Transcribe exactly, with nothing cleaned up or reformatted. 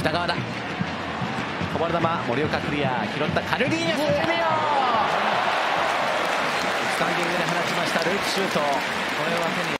北川だ。こぼれ球、森岡クリア、拾ったカルリーニョス、エルミオスタンディングで放ちましたループシュート。これは手に